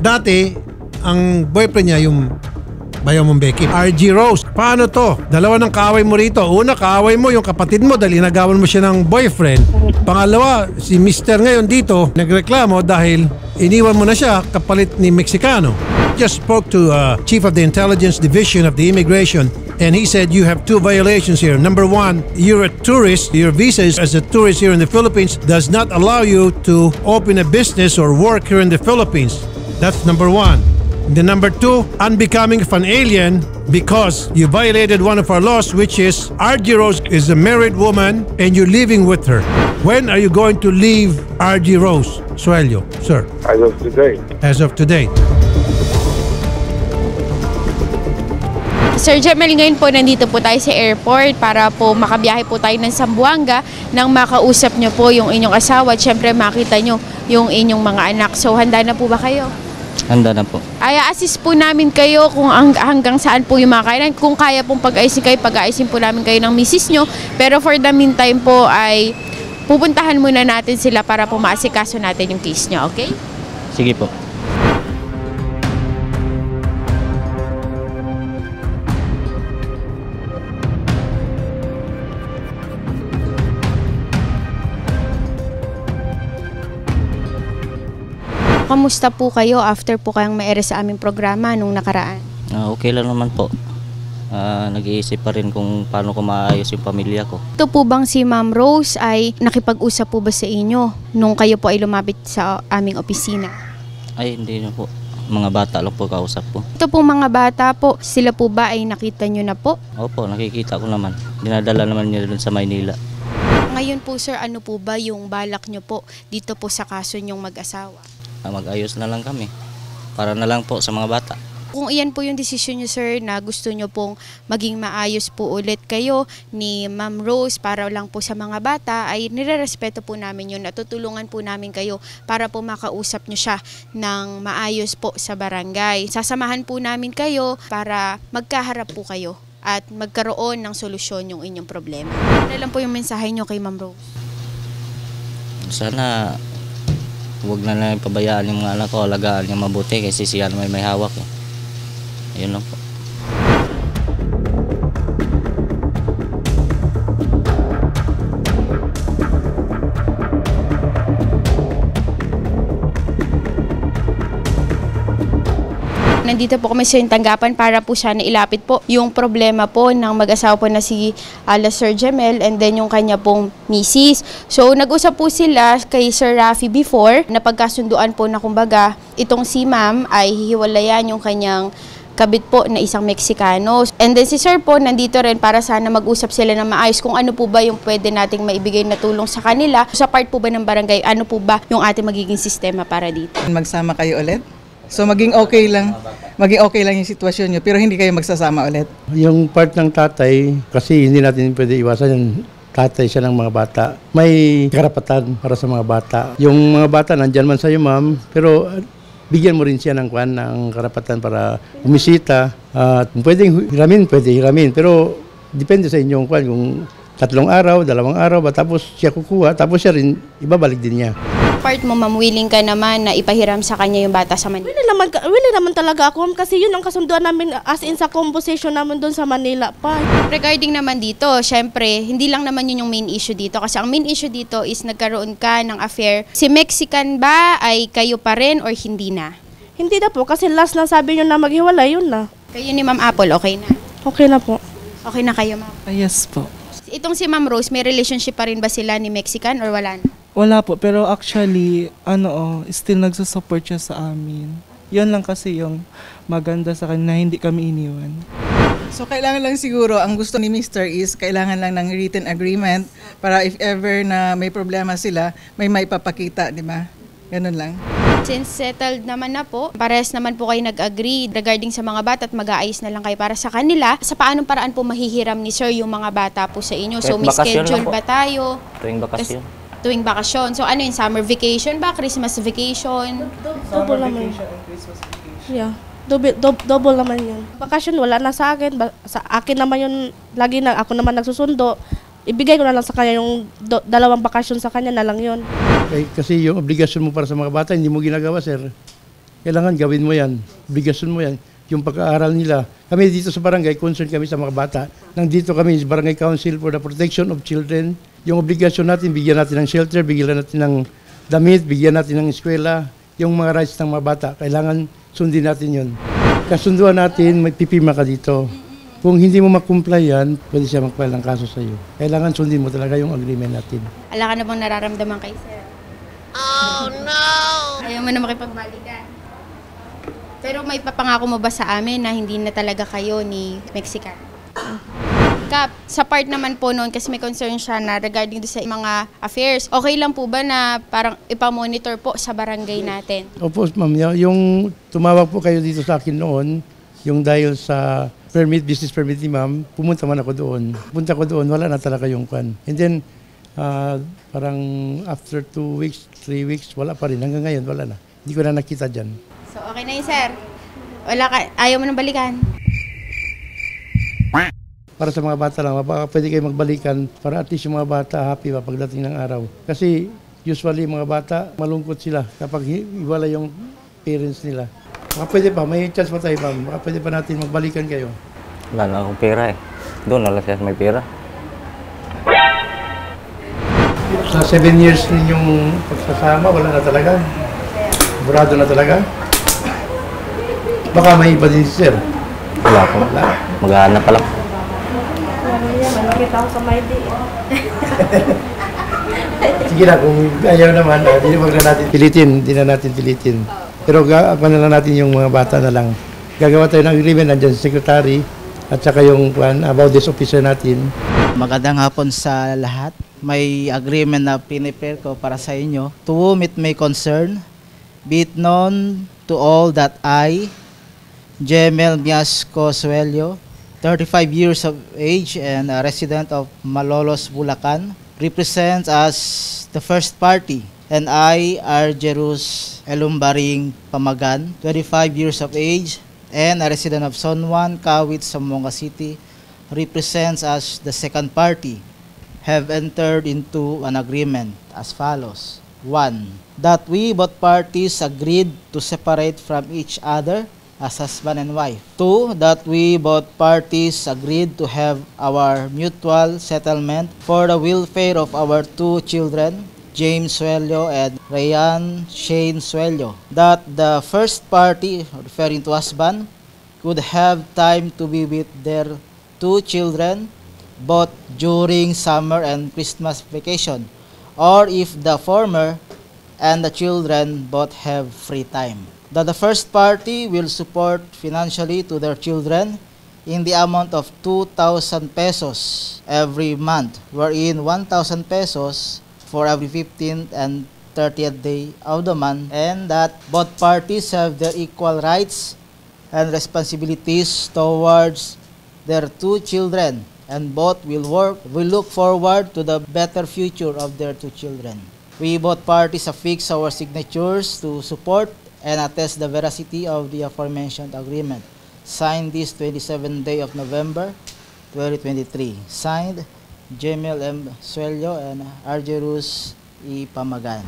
Dati, ang boyfriend niya yung bayaw mong Becky. RG Rose, paano to? Dalawa ng kaaway mo rito. Una, kaaway mo yung kapatid mo dahil inagawan mo siya ng boyfriend. Pangalawa, si Mr. ngayon dito nagreklamo dahil iniwan mo na siya kapalit ni Mexicano. Just spoke to Chief of the Intelligence Division of the Immigration and he said you have two violations here. Number one, you're a tourist. Your visa as a tourist here in the Philippines does not allow you to open a business or work here in the Philippines. That's number one. The number two, unbecoming of an alien because you violated one of our laws, which is RG Rose is a married woman and you're living with her. When are you going to leave RG Rose, Suelio, sir? As of today. As of today. Sir Jamel, ngayon po nandito po tayo sa airport para po makabiyahe po tayo ng Zamboanga nang makausap nyo po yung inyong asawa at syempre makita nyo yung inyong mga anak. So handa na po ba kayo? Handa na po. Ay, assist po namin kayo kung hanggang saan po yung mga kailan. Kung kaya pong pag-aisin kayo, pag-aisin po namin kayo ng misis nyo. Pero for the meantime po ay pupuntahan muna natin sila para po maasikaso natin yung case nyo, okay? Sige po. Kamusta po kayo after po kayong ma-ere sa aming programa nung nakaraan? Okay lang naman po. Nag-iisip pa rin kung paano ko maayos yung pamilya ko. Ito po bang si Ma'am Rose ay nakipag-usap po ba sa inyo nung kayo po ay lumapit sa aming opisina? Ay, hindi na po. Mga bata lang po kausap po. Ito po mga bata po, sila po ba ay nakita nyo na po? Opo, nakikita ko naman. Dinadala naman niya doon sa Maynila. Ngayon po sir, ano po ba yung balak nyo po dito po sa kaso nyong mag-asawa? Mag-ayos na lang kami. Para na lang po sa mga bata. Kung iyan po yung desisyon nyo sir na gusto nyo pong maging maayos po ulit kayo ni Ma'am Rose para lang po sa mga bata, ay nirerespeto po namin yun. Natutulungan po namin kayo para po makausap nyo siya ng maayos po sa barangay. Sasamahan po namin kayo para magkaharap po kayo at magkaroon ng solusyon yung inyong problema. Ano lang po yung mensahe nyo kay Ma'am Rose? Sana huwag na lang pabayaan yung mga anak ko, alagaan niya mabuti kasi siya may hawak eh. Ayun lang po. Nandito po kami sa yung tanggapan para po sana ilapit po yung problema po ng mag-asawa po na si Sir Jamel and then yung kanya pong misis. So nag-usap po sila kay Sir Rafi before na pagkasunduan po na kumbaga itong si Ma'am ay hihiwalayan yung kanyang kabit po na isang Meksikano. And then si Sir po nandito rin para sana mag-usap sila ng maayos kung ano po ba yung pwede nating maibigay na tulong sa kanila. Sa part po ba ng barangay, ano po ba yung ating magiging sistema para dito? Magsama kayo ulit? So maging okay lang yung sitwasyon nyo, pero hindi kayo magsasama ulit. Yung part ng tatay, kasi hindi natin pwede iwasan yung tatay siya ng mga bata. May karapatan para sa mga bata. Yung mga bata nandyan man sa'yo ma'am, pero bigyan mo rin siya ng karapatan para bumisita. At pwedeng hiramin, pero depende sa inyong kung 3 araw, 2 araw, tapos siya kukuha, tapos siya rin ibabalik din niya. Part mo, ma'am, willing ka naman na ipahiram sa kanya yung bata sa Manila? Willing naman talaga ako kasi yun ang kasunduan namin as in sa composition namin doon sa Manila pa. Regarding naman dito, syempre, hindi lang naman yun yung main issue dito kasi ang main issue dito is nagkaroon ka ng affair. Si Mexican ba ay kayo pa rin or hindi na? Hindi na po kasi last na sabi nyo na maghiwalay, yun na. Kayo ni Ma'am Apple, okay na? Okay na po. Okay na kayo, ma'am? Yes po. Itong si Ma'am Rose, may relationship pa rin ba sila ni Mexican or wala na? Wala po, pero actually, still nagsusupport siya sa amin. Yun lang kasi yung maganda sa kanya na hindi kami iniwan. So kailangan lang siguro, ang gusto ni Mr. is kailangan lang ng written agreement para if ever na may problema sila, may maipapakita, di ba? Ganun lang. Since settled naman na po, parehas naman po kayo nag-agree regarding sa mga bata at mag-aayos na lang kayo para sa kanila. Sa paanong paraan po mahihiram ni Sir yung mga bata po sa inyo? So may schedule ba tayo? Tuwing bakasyon. Tuwing bakasyon. So ano yung summer vacation ba? Christmas vacation? Double naman. Yeah. Double naman yun. Bakasyon wala na sa akin. Sa akin naman yun, lagi na ako naman nagsusundo. Ibigay ko na lang sa kanya yung 2 bakasyon sa kanya na lang yun. Kasi yung obligasyon mo para sa mga bata, hindi mo ginagawa, sir. kailangan gawin mo yan, obligasyon mo yan, yung pag-aaral nila. Kami dito sa barangay, concerned kami sa mga bata. Nandito kami sa Barangay Council for the Protection of Children. Yung obligasyon natin, bigyan natin ng shelter, bigyan natin ng damit, bigyan natin ng eskwela. Yung mga rights ng mga bata, kailangan sundin natin yun. Kasunduan natin, may pipirma ka dito. Kung hindi mo makumply yan, pwede siya mag-file ng kaso sa iyo. Kailangan sundin mo talaga yung agreement natin. Wala ka na bang nararamdaman kay sir? Oh, no! Ayaw mo na makipagbalikan. Pero may papangako mo ba sa amin na hindi na talaga kayo ni Mexican? Kap, sa part naman po noon, kasi may concern siya na regarding sa mga affairs, okay lang po ba na parang ipamonitor po sa barangay natin? Opo, ma'am. Yung tumawag po kayo dito sa akin noon, yung dahil sa business permit ni ma'am, pumunta man ako doon. Punta ko doon, wala na talaga yung kwan. And then, parang after 2 weeks, 3 weeks, wala pa rin. Hanggang ngayon, wala na. Hindi ko na nakita dyan. So, okay na yun, sir. Wala ka, ayaw mo nang balikan? Para sa mga bata lang, pwede kayo magbalikan para at least yung mga bata happy pa pagdating ng araw. Kasi usually mga bata, malungkot sila kapag iwala yung parents nila. Pwede pa, may chance pa tayo, ma'am. Pwede pa natin magbalikan kayo. Wala na akong pera eh. Doon na lang siya may pera. Sa 7 years ninyong pagsasama, wala na talaga. Burado na talaga. Baka may iba din si sir. Wala po. Maghahanap pa lang. Nakita ko sa may di. Sige na, kung ayaw naman, hindi na natin pilitin. Pero ako na lang natin yung mga bata na lang. Gagawa tayo ng agreement, nandiyan sa secretary, at saka yung about this officer natin. Magandang hapon sa lahat. May agreement na pinipare ko para sa inyo. To whom it may concern, be it known to all that I, Jemel Miasco Suelio, 35 years of age and a resident of Malolos, Bulacan, represents as the first party, and I, Arjerus Elumbaring Pamagan, 25 years of age and a resident of San Juan, Kawit, Zamboanga City, represents as the second party, have entered into an agreement as follows. 1. That we both parties agreed to separate from each other as husband and wife. 2. That we both parties agreed to have our mutual settlement for the welfare of our 2 children, James Suelio and Rayan Shane Suelio. That the first party, referring to husband, could have time to be with their 2 children both during summer and Christmas vacation, or if the former and the children both have free time. That the first party will support financially to their children in the amount of 2,000 pesos every month, wherein 1,000 pesos for every 15th and 30th day of the month, and that both parties have their equal rights and responsibilities towards their 2 children, and both will look forward to the better future of their 2 children. We both parties affix our signatures to support and attest the veracity of the aforementioned agreement. Signed this 27th day of November 2023. Signed, Jemel M. Suelio and Arjerus E. Pamagan.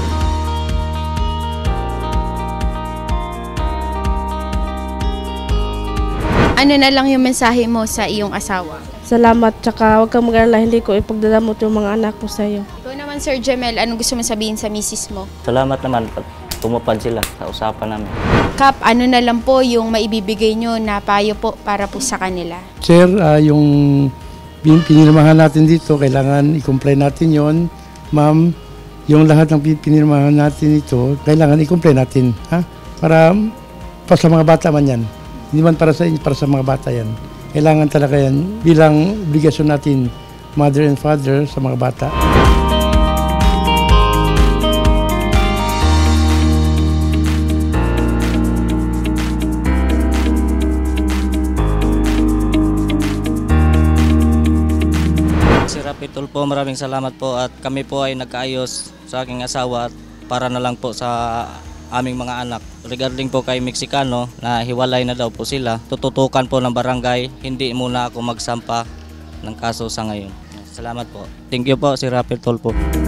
Ano na lang yung mensahe mo sa iyong asawa? Salamat, tsaka huwag kang mag-alala, hindi ko ipagdadamot yung mga anak ko sa iyo. Ikaw naman, Sir Jemel, anong gusto mo sabihin sa misis mo? Salamat naman. Tumupad sila sa usapan namin. Kap, ano na lang po yung maibibigay nyo na payo po para po sa kanila? Sir, yung pinirmahan natin dito, kailangan i-comply natin yon. Ma'am, yung lahat ng pinirmahan natin dito, kailangan i-comply natin. Ha? Para sa mga bata man yan. Hindi man para sa inyo, para sa mga bata yan. Kailangan talaga yan bilang obligasyon natin, mother and father, sa mga bata. Pitol po, maraming salamat po at kami po ay nagkaayos sa aking asawa at para na lang po sa aming mga anak. Regarding po kay Mexicano na hiwalay na daw po sila, tututukan po ng barangay, hindi muna ako magsampa ng kaso sa ngayon. Salamat po. Thank you po, si Rapid Tol po.